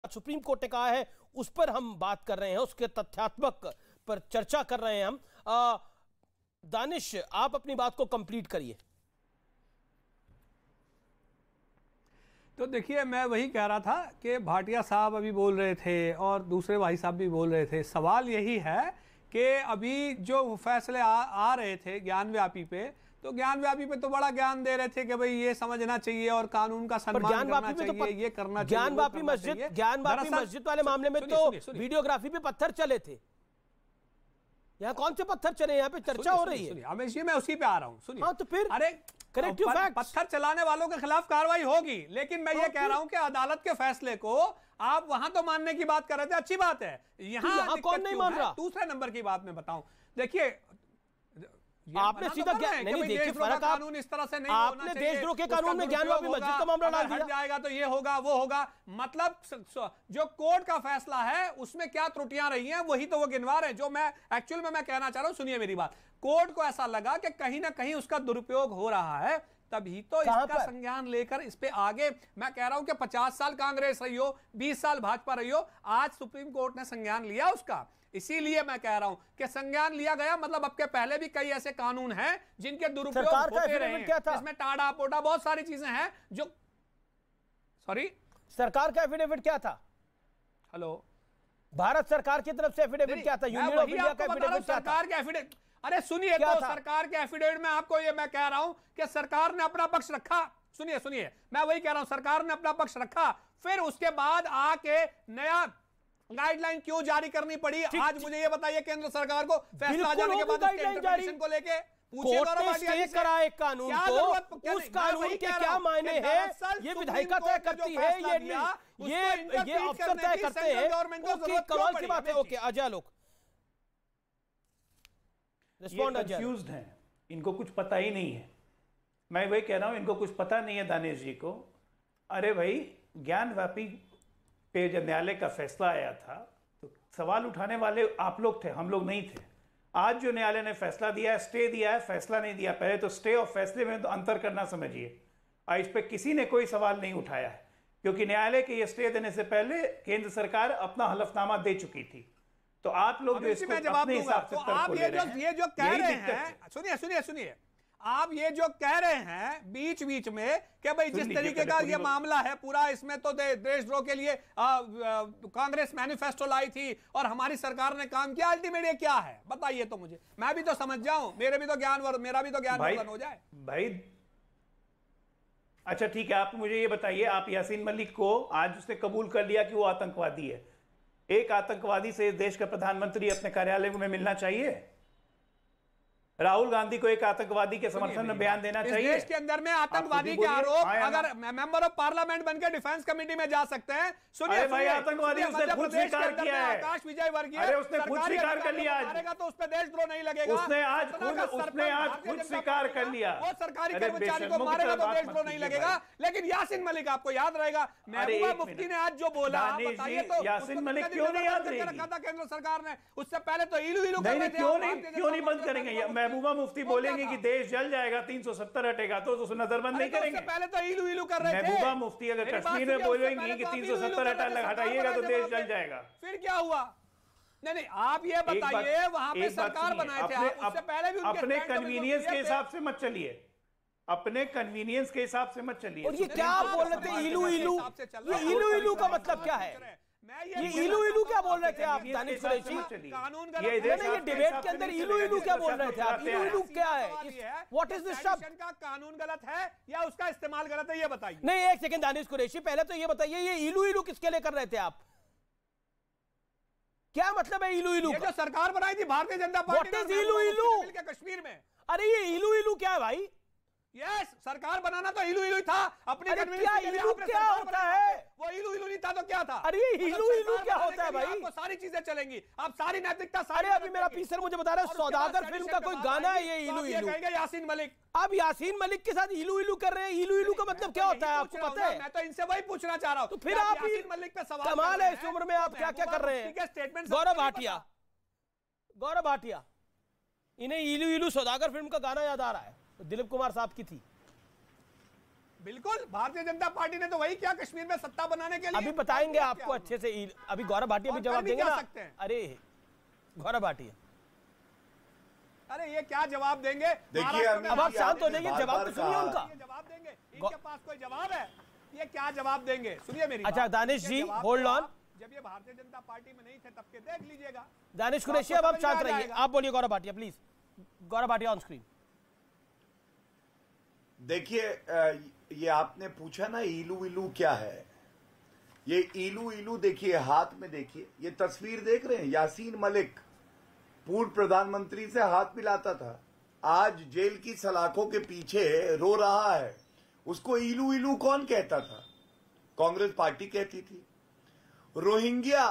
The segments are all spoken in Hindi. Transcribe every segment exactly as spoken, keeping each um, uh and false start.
सुप्रीम कोर्ट ने कहा है उस पर हम बात कर रहे हैं, उसके तथ्यात्मक पर चर्चा कर रहे हैं हम। आ, दानिश, आप अपनी बात को कंप्लीट करिए। तो देखिए, मैं वही कह रहा था कि भाटिया साहब अभी बोल रहे थे और दूसरे भाई साहब भी बोल रहे थे। सवाल यही है कि अभी जो फैसले आ, आ रहे थे ज्ञान व्यापी पे, तो ज्ञान व्यापी पे तो बड़ा ज्ञान दे रहे थे कि भाई ये समझना चाहिए और कानून का सम्मान करना चाहिए, तो ये करना चाहिए। ज्ञान व्यापी मस्जिद ज्ञान व्यापी मस्जिद वाले मामले में तो वीडियोग्राफी पे पत्थर चले थे। यहाँ कौन से पत्थर चले? यहाँ पे चर्चा हो रही है। हमें मैं उसी पे आ रहा हूँ। सुनिए, हाँ तो फिर अरे करेक्टिव फैक्ट, पत्थर चलाने वालों के खिलाफ कार्रवाई होगी, लेकिन मैं ये कह रहा हूं कि अदालत के फैसले को आप वहां तो मानने की बात कर रहे थे, अच्छी बात है। यहाँ कौन नहीं मान रहा? दूसरे नंबर की बात मैं बताऊं, देखिए आपने सीधा नहीं नहीं देखिए फर्क, कानून इस तरह से नहीं, आपने देशद्रोह के कानून में ज्ञान व्यापी मस्जिद का मामला डाल दिया। जाएगा तो ये होगा वो होगा, मतलब जो कोर्ट का फैसला है उसमें क्या त्रुटियां रही हैं वही तो वो गिनवा रहे हैं। जो मैं एक्चुअल में मैं कहना चाह रहा हूं, सुनिए मेरी बात, कोर्ट को ऐसा लगा कि कहीं ना कहीं उसका दुरुपयोग हो रहा है, तभी तो इसका संज्ञान लेकर इस पे आगे। मैं कह रहा हूं कि पचास साल कांग्रेस रही हो, बीस साल भाजपा रही हो, आज सुप्रीम कोर्ट ने संज्ञान लिया उसका। इसीलिए मैं कह रहा हूं कि संज्ञान लिया गया, मतलब अब के पहले भी कई ऐसे कानून हैं जिनके दुरुपयोग होते रहे हैं, इसमें टाड़ा पोटा बहुत सारी चीजें हैं जो। सॉरी, सरकार का एफिडेविट क्या था? हेलो, भारत सरकार की तरफ से एफिडेविट क्या था? यूनियन ऑफ इंडिया का एफिडेविट क्या था? सरकार के एफिडेविट, अरे सुनिए, तो सरकार के एफिडेविट में आपको ये मैं कह रहा हूं कि सरकार ने अपना पक्ष रखा। सुनिए सुनिए, मैं वही कह रहा हूं, सरकार ने अपना पक्ष रखा, फिर उसके बाद आके नया गाइडलाइन क्यों जारी करनी पड़ी? आज मुझे ये बताइए, केंद्र सरकार को फैसला आ जाने के बाद इंटरप्रिटेशन को लेके करा एक कानून को, उस कानून के क्या मायने हैं ये विधायिका तय करती है, ये ये ये अफसर तय करते हैं। कमाल की बात है। ओके, अजय लोग रिस्पॉन्ड। कंफ्यूज्ड हैं, इनको कुछ पता ही नहीं है। मैं वही कह रहा हूं, इनको कुछ पता नहीं है दानिश जी को। अरे भाई, ज्ञान व्यापी पे जब न्यायालय का फैसला आया था तो सवाल उठाने वाले आप लोग थे, हम लोग नहीं थे। आज जो न्यायालय ने फैसला दिया है, स्टे दिया है, फैसला नहीं दिया। पहले तो स्टे और फैसले में तो अंतर करना समझिए। और इस पर किसी ने कोई सवाल नहीं उठाया है, क्योंकि न्यायालय के ये स्टे देने से पहले केंद्र सरकार अपना हलफनामा दे चुकी थी। तो आप लोग जो इसको अपने हिसाब से तो आप ये जो ये जो कह रहे हैं, सुनिए सुनिए सुनिए, आप ये जो कह रहे हैं बीच बीच में कि भाई जिस तरीके का ये मामला है पूरा, इसमें तो दे, देशद्रोह के लिए आ, आ, कांग्रेस मैनिफेस्टो लाई थी और हमारी सरकार ने काम किया, अल्टीमेट ये क्या है बताइए तो मुझे, मैं भी तो समझ जाऊं, मेरे भी तो ज्ञान वर्धन मेरा भी तो ज्ञान वर्धन हो जाए भाई। अच्छा ठीक है, आप मुझे ये बताइए, आप यासीन मलिक को आज उसने कबूल कर लिया कि वो आतंकवादी है। एक आतंकवादी से देश का प्रधानमंत्री अपने कार्यालय में मिलना चाहिए? राहुल गांधी को एक आतंकवादी के समर्थन में बयान देना चाहिए? देश के अंदर में आतंकवादी के आरोप, अगर मेंबर ऑफ पार्लियामेंट बनकर डिफेंस कमेटी में जा सकते हैं। सुनिए भाई, आतंकवादी उसने खुद स्वीकार किया है। आकाश विजय वर्गीय, अरे उसने खुद स्वीकार कर लिया, मारेगा तो उस पर देशद्रोह नहीं लगेगा। उसने आज खुद उसने आज खुद स्वीकार कर लिया। वो सरकारी कर्मचारी को मारेगा तो देशद्रोह नहीं लगेगा। लेकिन यासीन मलिक, आपको याद रहेगा महबूबा मुफ्ती ने आज जो बोला, बताइए तो यासीन मलिक क्यों नहीं याद रखा था केंद्र सरकार ने? उससे पहले तो इलू इलू कर रहे थे। क्यों नहीं क्यों नहीं बंद करेंगे? महबूबा मुफ्ती बोले कि देश जल जाएगा, तीन सौ सत्तर हटेगा तो उसको नजरबंद नहीं करेंगे। तो पहले तो इलू इलू कर रहे थे। महबूबा मुफ्ती अगर कश्मीर में बोलेंगी कि तीन सौ सत्तर हटाइएगा तो देश जल जाएगा, फिर क्या हुआ? नहीं नहीं, आप ये बताइए, वहां पे सरकार बनाए थे, उससे पहले भी अपने कन्वीनियंस के हिसाब से मत चलिए, अपने कन्वीनियंस के हिसाब से मत चलिए। और ये क्या बोल रहे थे इलू इलू? ये इलू इलू का मतलब क्या है? ये इलू इलू क्या बोल रहे थे आप दानिश कुरैशी? कानून ये ये डिबेट के अंदर इलू इलू क्या बोल रहे थे आप? इलू इलू क्या है? व्हाट इज दिस शब्द? का कानून गलत है या उसका इस्तेमाल गलत है, ये बताइए। नहीं, एक सेकंड दानिश कुरैशी, पहले तो ये बताइए, ये इलू इलू किसके लिए कर रहे थे आप? क्या मतलब है इलू इलू? ये जो सरकार बनाई थी Bharatiya Janata party, what is इलू इलू? कश्मीर में, अरे ये इलू इलू क्या है भाई? यस, सरकार बनाना तो इलू इलू था। अपने क्या इलू क्या होता है? वो इलू इलू नहीं था तो क्या था? अरे इलू इलू क्या होता है भाई? आपको सारी चीजें चलेंगी, आप सारी नैतिकता सारी। अरे अभी मेरा पीसर मुझे बता रहा है सौदागर फिल्म का कोई गाना है ये इलू इलू। यासीन मलिक, अब यासीन मलिक के साथ इलू इलू कर रहे हैं। इलू इलू का मतलब क्या होता है आपको पता है? मैं तो इनसे वही पूछना चाह रहा हूँ। तो फिर आप यासीन मलिक पे सवाल, कमाल है, इस उम्र में आप क्या क्या कर रहे हैं? स्टेटमेंट गौरव भाटिया, गौरव भाटिया, इन्हें इलू इलू सौदागर फिल्म का गाना याद आ रहा है, दिलीप कुमार साहब की थी। बिल्कुल, भारतीय जनता पार्टी ने तो वही किया कश्मीर में सत्ता बनाने के लिए। अभी बताएंगे आपको अच्छे से, अभी गौरव भाटिया भी जवाब देंगे ना। अरे गौरव भाटिया, अरे ये क्या जवाब देंगे? देखिए अब आप शांत हो जाइए, जवाब तो सुनिए उनका। जवाब देंगे, इनके पास कोई जवाब है? ये क्या जवाब देंगे? सुनिए मेरी अच्छा दानिश जी होल्ड ऑन, जब ये भारतीय जनता पार्टी में नहीं थे तब के देख लीजिएगा। दानिश कुरैशी अब आप शांत रहिए, आप बोलिए Gaurav Bhatia please. Gaurav Bhatia on screen. देखिए ये आपने पूछा ना ईलू ईलू क्या है, ये ईलू ईलू देखिए हाथ में, देखिए ये तस्वीर देख रहे हैं, यासीन मलिक पूर्व प्रधानमंत्री से हाथ मिलाता था, आज जेल की सलाखों के पीछे रो रहा है। उसको ईलू ईलू कौन कहता था? कांग्रेस पार्टी कहती थी। रोहिंग्या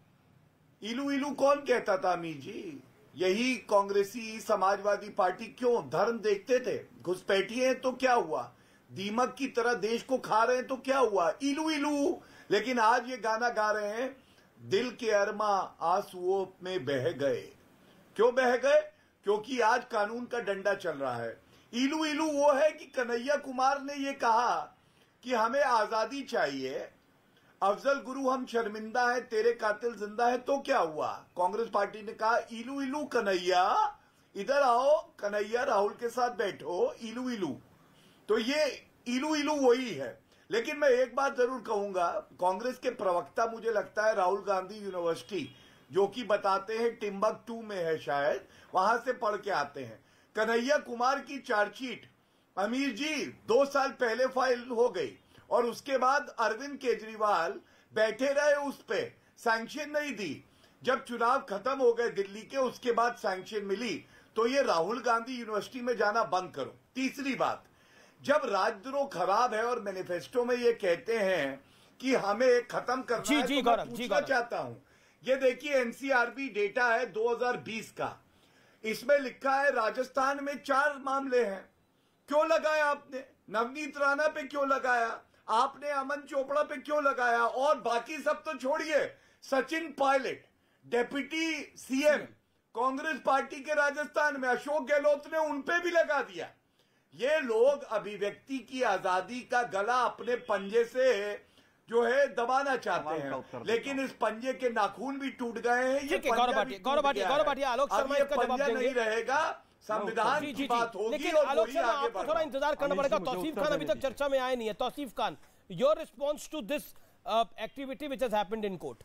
ईलू ईलू कौन कहता था? अमीर जी, यही कांग्रेसी समाजवादी पार्टी क्यों धर्म देखते थे? घुसपैठिए तो क्या हुआ, दीमक की तरह देश को खा रहे हैं तो क्या हुआ? ईलू ईलू। लेकिन आज ये गाना गा रहे हैं, दिल के अरमा आंसुओं में बह गए। क्यों बह गए? क्योंकि आज कानून का डंडा चल रहा है। ईलू ईलू वो है कि कन्हैया कुमार ने ये कहा कि हमें आजादी चाहिए, अफजल गुरु हम शर्मिंदा है, तेरे कातिल जिंदा है, तो क्या हुआ? कांग्रेस पार्टी ने कहा ईलू ईलू कन्हैया, इधर आओ कन्हैया, राहुल के साथ बैठो, ईलू ईलू। तो ये ईलू ईलू वही है। लेकिन मैं एक बात जरूर कहूंगा, कांग्रेस के प्रवक्ता मुझे लगता है राहुल गांधी यूनिवर्सिटी, जो कि बताते हैं टिम्बकटू में है शायद, वहां से पढ़ के आते हैं। कन्हैया कुमार की चार्जशीट अमीर जी दो साल पहले फाइल हो गई और उसके बाद अरविंद केजरीवाल बैठे रहे, उस पे सैंक्शन नहीं दी। जब चुनाव खत्म हो गए दिल्ली के, उसके बाद सैंक्शन मिली। तो ये राहुल गांधी यूनिवर्सिटी में जाना बंद करो। तीसरी बात, जब राजद्रोह खराब है और मैनिफेस्टो में ये कहते हैं कि हमें खत्म करना जी, है, जी, तो मैं पूछना चाहता हूं, ये देखिए एनसीआरबी डेटा है दो हज़ार बीस का, इसमें लिखा है राजस्थान में चार मामले हैं। क्यों लगाया आपने? नवनीत राणा पे क्यों लगाया आपने? अमन चोपड़ा पे क्यों लगाया? और बाकी सब तो छोड़िए, Sachin Pilot deputy CM Congress party के राजस्थान में, अशोक गहलोत ने उन पे भी लगा दिया। ये लोग अभिव्यक्ति की आजादी का गला अपने पंजे से जो है दबाना चाहते हैं, लेकिन इस पंजे के नाखून भी टूट गए हैं। ये गौरव भाटिया गौरव भाटिया गौरव भाटिया आलोक शर्मा इसका जवाब देंगे। नहीं रहेगा, संविधान की बात होगी। लेकिन आलोक शर्मा आपको थोड़ा इंतजार करना पड़ेगा, तौसीफ खान अभी तक चर्चा में आए नहीं है। Tauseef Khan, your response to this activity which has happened in court.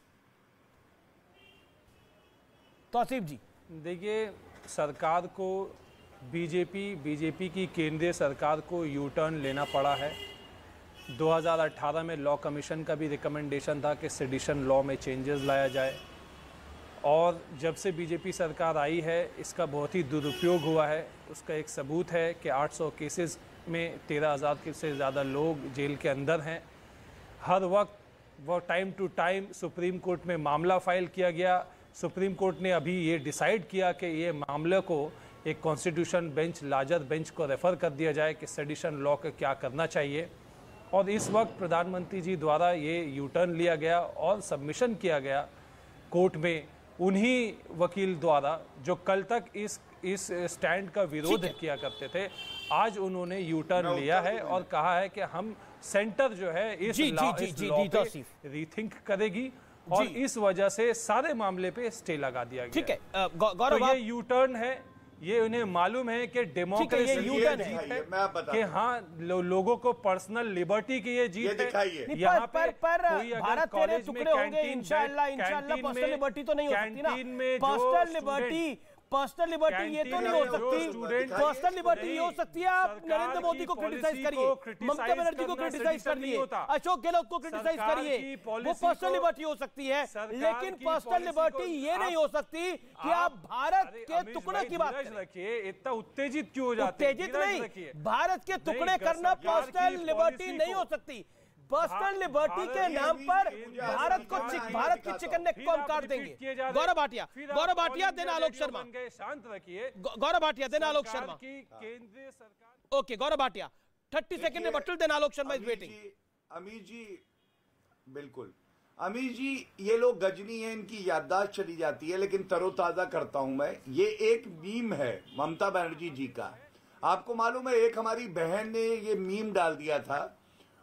Tauseef ji, देखिए सरकार को, बीजेपी बीजेपी की केंद्रीय सरकार को यू टर्न लेना पड़ा है। दो हज़ार अठारह में लॉ कमीशन का भी रिकमेंडेशन था कि सेडिशन लॉ में चेंजेस लाया जाए, और जब से बीजेपी सरकार आई है इसका बहुत ही दुरुपयोग हुआ है। उसका एक सबूत है कि आठ सौ केसेस में तेरह हज़ार से ज़्यादा लोग जेल के अंदर हैं। हर वक्त वो time to time Supreme Court में मामला फाइल किया गया। सुप्रीम कोर्ट ने अभी ये डिसाइड किया कि ये मामले को एक कॉन्स्टिट्यूशन बेंच, लार्जर बेंच को रेफ़र कर दिया जाए कि सेडिशन लॉ का क्या करना चाहिए। और इस वक्त प्रधानमंत्री जी द्वारा ये यू टर्न लिया गया और सबमिशन किया गया कोर्ट में उन्हीं वकील द्वारा जो कल तक इस इस स्टैंड का विरोध किया करते थे। आज उन्होंने यू टर्न लिया है और कहा है कि हम सेंटर जो है इस लॉ पे रीथिंक करेगी, और इस वजह से सारे मामले पे स्टे लगा दिया गया। ठीक है गौरव, तो ये यू टर्न है, ये उन्हें मालूम है कि डेमोक्रेसी की ये जीत है कि हाँ लो, लोगों को पर्सनल लिबर्टी की ये जीत है। यहाँ पे पर भारत तेरे टुकड़े होंगे, इंशाल्लाह इंशाल्लाह पर्सनल लिबर्टी तो नहीं हो सकती ना। पर्सनल लिबर्टी पर्सनल लिबर्टी ये तो नहीं हो सकती। पर्सनल लिबर्टी ये हो सकती है आप नरेंद्र मोदी को क्रिटिसाइज करिए, ममता बनर्जी को क्रिटिसाइज करिए, अशोक गहलोत को क्रिटिसाइज करिए, वो पर्सनल लिबर्टी हो सकती है। लेकिन पर्सनल लिबर्टी ये नहीं हो सकती कि आप भारत के टुकड़े की बात रखिए। इतना उत्तेजित क्यों हो जाते हैं? उत्तेजित नहीं, भारत के टुकड़े करना पर्सनल लिबर्टी नहीं हो सकती। पर्सनल लिबर्टी के नाम पर भारत को भारत की चिकन नेक कौन काट देंगे? गौरव भाटिया गौरव भाटिया देन आलोक शर्मा, शांत रखिए। गौरव भाटिया देन आलोक शर्मा की केंद्रीय सरकार। Okay Gaurav Bhatia thirty second में बटल then Alok Sharma is waiting. Amir ji बिल्कुल, अमीर जी ये लोग गजनी है, इनकी याददाश्त चली जाती है, लेकिन तरोताजा करता हूं मैं। ये एक मीम है ममता बनर्जी जी का, आपको मालूम है एक हमारी बहन ने ये मीम डाल दिया था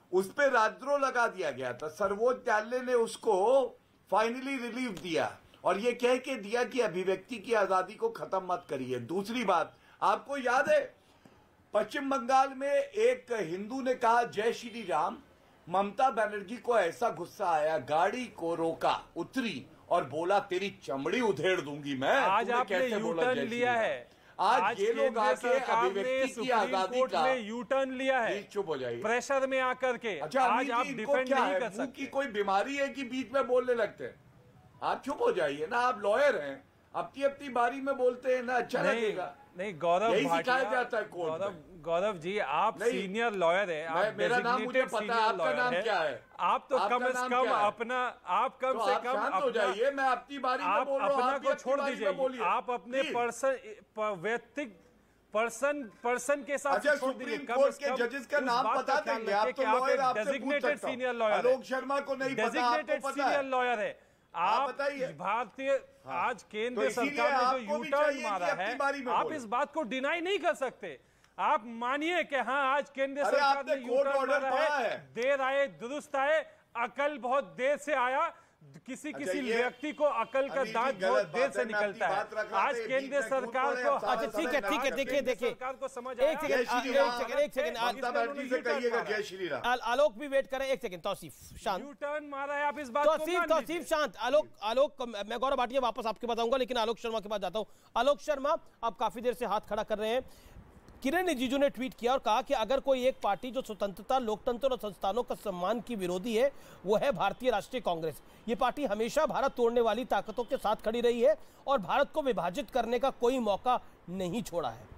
उस पर राजद्रोह लगा दिया गया था। सर्वोच्च न्यायालय ने उसको फाइनली रिलीफ दिया और ये कह के दिया कि अभिव्यक्ति की आजादी को खत्म मत करिए। दूसरी बात, आपको याद है पश्चिम बंगाल में एक हिंदू ने कहा जय श्री राम, ममता बनर्जी को ऐसा गुस्सा आया, गाड़ी को रोका, उतरी और बोला तेरी चमड़ी उधेड़ दूंगी मैं। आज आपने यू टर्न लिया है, आज, आज ये लोग आके अभिव्यक्ति की आजादी का यू टर्न लिया है, चुप हो जाइए, प्रेशर में आकर के। अच्छा, आज आप डिफेंड नहीं कर सकते। की कोई बीमारी है कि बीच में बोलने लगते हैं? आप चुप हो जाइए ना, आप लॉयर हैं, अपनी अपनी बारी में बोलते हैं ना, अच्छा लगेगा। नहीं गौरव सिखाया जाता है कोर्ट गौरव गौरव जी आप सीनियर लॉयर है, आप मेरा नाम मुझे पता है, आपका नाम क्या है? आप तो कम से कम अपना आप कम से कम शांत हो जाइए, मैं अपनी बारी में बोल रहा हूं, अपना को छोड़ दीजिए, आप अपने पर्सन व्यक्तिगत पर्सन पर्सन के साथ अच्छा, सुप्रीम कोर्ट के जजेस का नाम पता देंगे आप? तो लॉयर आपसे designated senior lawyer, Alok Sharma को नहीं पता, डेजिग्नेटेड सीनियर लॉयर है आप। भारतीय आज केंद्र सरकार ने जो यू टर्न मारा है, आप इस बात को डिनाई नहीं कर सकते। आप मानिए कि हाँ आज केंद्र सरकार ने यू टर्न मारा है, देर आए दुरुस्त आए, अकल बहुत देर से आया। किसी अच्छा, किसी व्यक्ति को अकल का दांत बहुत देर से निकलता है। आज केंद्र सरकार को, अच्छा ठीक है ठीक है, देखिए देखिए सरकार को समझ एक सेकंड एक सेकंड एक सेकंड से कहिएगा जय श्री राम। आलोक भी वेट करें एक सेकंड, तौसीफ शांत, यू टर्न मारा है, आप इस बात को मान लीजिए। तौसीफ शांत, आलोक आलोक मैं गौरव भाटिया वापस आपके बताऊंगा, लेकिन आलोक शर्मा के पास जाता हूं। आलोक शर्मा, आप काफी देर से हाथ खड़ा कर रहे हैं। किरण रिजिजू ने ट्वीट किया और कहा कि अगर कोई एक पार्टी जो स्वतंत्रता, लोकतंत्र और संस्थानों का सम्मान की विरोधी है, वो है भारतीय राष्ट्रीय कांग्रेस। ये पार्टी हमेशा भारत तोड़ने वाली ताकतों के साथ खड़ी रही है और भारत को विभाजित करने का कोई मौका नहीं छोड़ा है।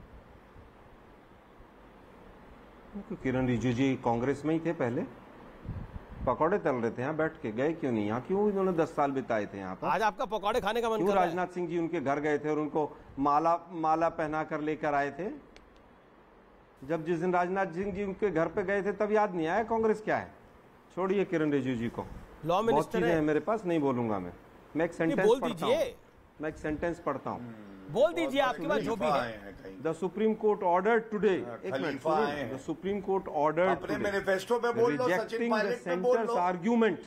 किरण रिजिजू जी कांग्रेस में ही थे, पहले पकौड़े तल रहे थे, यहाँ बैठ के गए क्यों नहीं? यहाँ क्यों इन्होंने दस साल बिताए थे यहाँ पर? आज आपका पकौड़े खाने का मन क्यों राजनाथ सिंह जी उनके घर गए थे और उनको माला माला पहना कर लेकर आए थे? जब जिस दिन राजनाथ सिंह जी उनके घर पे गए थे तब याद नहीं आया कांग्रेस क्या है? छोड़िए किरण रिजिजू जी को, लॉ मिनिस्टर है मेरे पास, नहीं बोलूंगा मैं मैं एक सेंटेंस पढ़ता हूँ मैं एक सेंटेंस पढ़ता हूँ बोल दीजिए आपके पास जो भी है। The Supreme Court ordered today, एक minute, the Supreme Court ordered अपने मैनिफेस्टो पे बोल लो, सचिन पायलट पे बोल लो, argument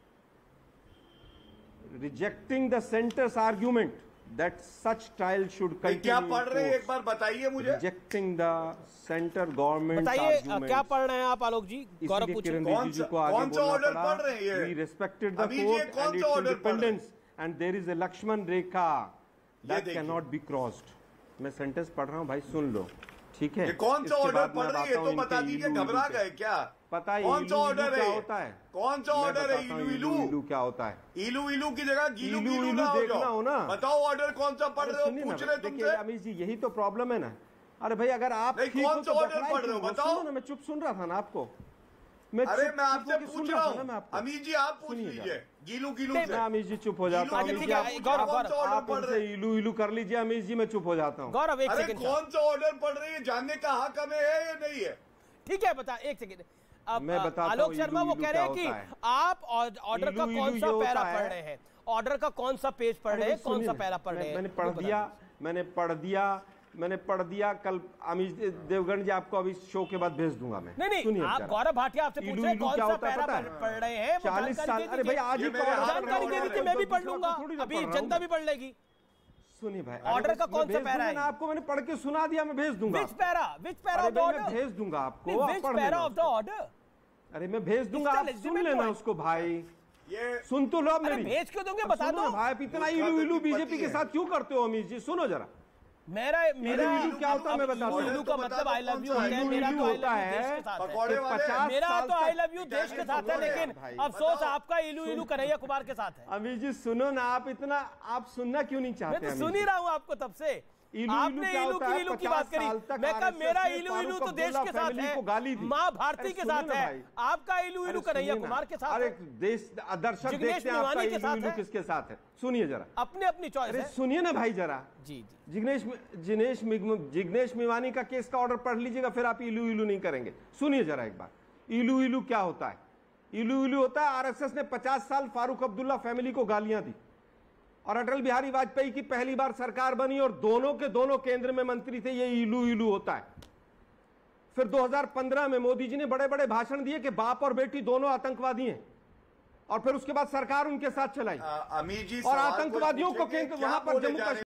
rejecting the centre's argument that such trial should continue. क्या पढ़ रहे हैं एक बार बताइए मुझे? रिजेक्टिंग द सेंटर गवर्नमेंट, बताइए क्या पढ़ रहे हैं आप आलोक जी? गौरव पूछिए कौन सा ऑर्डर पढ़ रहे हैं? We respected the court and its independence and there is a Lakshman Rekha that cannot be crossed। मैं सेंटेंस पढ़ रहा हूँ भाई, सुन लो, ठीक है? ये कौन सा ऑर्डर पढ़ रही है तो बता दीजिए, घबरा गए क्या? पता है कौन सा ऑर्डर है? क्या होता है? कौन सा ऑर्डर है? इलू इलू इलू क्या होता है? इलू इलू की जगह गीलू गीलू ना देखना हो ना, बताओ ऑर्डर कौन सा पढ़ रहे हो? पूछ रहे तुमसे अमित जी, यही तो प्रॉब्लम है ना। अरे भाई अगर आप कौन सा ऑर्डर पढ़ रहे हो बताओ ना। मैं चुप सुन रहा था ना आपको। मैं अरे मैं आपसे पूछ रहा हूँ, अमित जी आप पूछ लीजिए गीलू गीलू से। मैं अमित जी चुप हो जाता हूँ, आप उनसे इलू इलू कर लीजिए अमित जी, मैं चुप हो जाता हूँ। गौरव एक अरे सेकंड, कौन सा ऑर्डर पढ़ रही है जानने का हक हमें है या नहीं है? ठीक है बता, एक सेकंड। मैं बताता हूँ, आलोक शर्मा वो कह रहे हैं कि आप ऑर्डर का कौन सा पैरा पढ़ रहे हैं, ऑर्डर का कौन सा पेज पढ़ रहे हैं, कौन सा पैरा पढ़ रहे हैं? मैंने पढ़ दिया मैंने पढ़ दिया मैंने पढ़ दिया कल अमित देवगन जी आपको अभी शो के बाद भेज दूंगा मैं। नहीं नहीं, आप गौरव भाटिया आपसे पूछ रहे हैं कौन सा पैरा पढ़ रहे हैं? चालीस साल, अरे भाई आज ही जानकारी दे दीजिए, मैं भी पढ़ लूंगा, अभी जनता भी पढ़ लेगी। सुनिए भाई, ऑर्डर का कौन सा पैरा है? आपको मैंने पढ़ के सुना दिया, मैं भेज दूंगा। Which para which para of the order? मैं भेज दूंगा आपको, which para of the order? अरे मैं भेज दूंगा, आप सुन लेना उसको भाई, ये सुन तो लो मेरी। भेज क्यों दोगे बता दो भाई, इतना इलू इलू बीजेपी के साथ क्यों करते हो अमित जी? सुनो जरा, मेरा मेरा इलू क्या होता है मैं बताता हूँ। इलू का मतलब आई लव यू होता है, मेरा तो आई लव यू देश के साथ है। मेरा तो आई लव यू देश के साथ है, लेकिन अफसोस आपका इलू इलू कन्हैया कुमार के साथ है। अमित जी सुनो ना, आप इतना आप सुनना क्यों नहीं चाहते? मैं तो सुन ही रहा हूँ आपको तब से। आपने इलू की इलू की बात करी, मैं कहा मेरा इलू इलू तो देश के साथ है, माँ भारती के साथ है, आपका इलू इलू कन्हैया कुमार के साथ है। देश दर्शक देखते हैं आपका इलू इलू किसके साथ है, सुनिए जरा, अपने अपनी चॉइस है। सुनिए ना भाई जरा जी जी। जिग्नेश जिग्नेश जिग्नेश मेवानी का केस का ऑर्डर पढ़ लीजिएगा, फिर आप इलू इलू नहीं करेंगे। सुनिए जरा एक बार, इलू इलू क्या होता है? इलू इलू होता है आरएसएस ने पचास साल फारूक अब्दुल्ला फैमिली को गालियां दी और अटल बिहारी वाजपेयी की पहली बार सरकार बनी और दोनों के दोनों केंद्र में मंत्री थे, ये इलू इलू होता है। फिर दो हज़ार पंद्रह में मोदी जी ने बड़े बड़े भाषण दिए कि बाप और बेटी दोनों आतंकवादी हैं, और फिर उसके बाद सरकार उनके साथ चलाई अमीर जी और आतंकवादियों को वहां पर जम्मू कश्मीर